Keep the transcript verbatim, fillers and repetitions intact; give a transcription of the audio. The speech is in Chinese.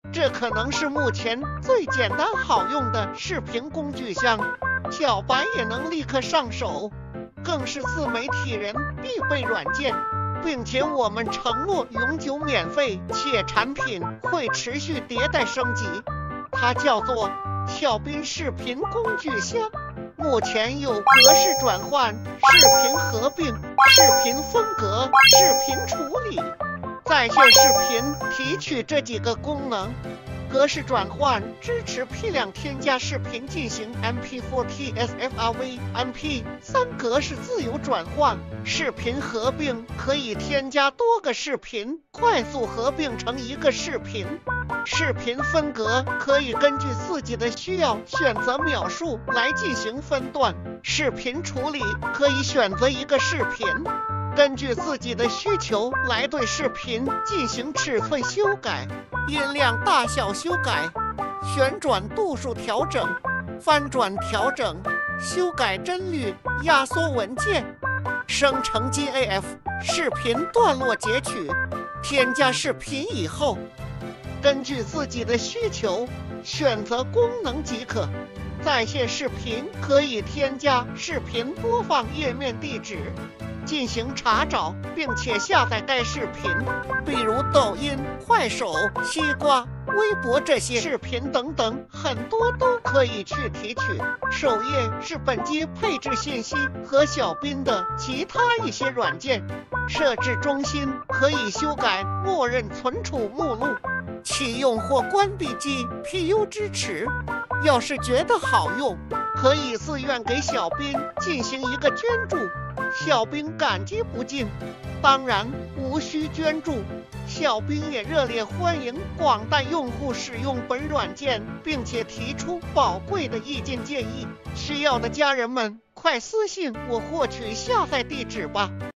这可能是目前最简单好用的视频工具箱，小白也能立刻上手，更是自媒体人必备软件，并且我们承诺永久免费，且产品会持续迭代升级。它叫做小斌视频工具箱，目前有格式转换、视频合并、视频分隔、视频处理、在线视频提取这几个功能。格式转换支持批量添加视频进行 M P 四 T S F R V M P 三 格式自由转换，视频合并可以添加多个视频，快速合并成一个视频。视频分隔可以根据自己的需要选择秒数来进行分段。视频处理可以选择一个视频，根据自己的需求来对视频进行尺寸修改、音量大小修改、旋转度数调整、翻转调整、修改帧率、压缩文件、生成 G A F 视频段落截取。添加视频以后，根据自己的需求选择功能即可。在线视频可以添加视频播放页面地址，进行查找，并且下载该视频，比如抖音、快手、西瓜、微博这些视频等等，很多都可以去提取。首页是本机配置信息和小斌的其他一些软件。设置中心可以修改默认存储目录，启用或关闭机 P U 支持。要是觉得好用，可以自愿给小斌进行一个捐助，小斌感激不尽。当然无需捐助，小斌也热烈欢迎广大用户使用本软件，并且提出宝贵的意见建议。需要的家人们快私信我获取下载地址吧。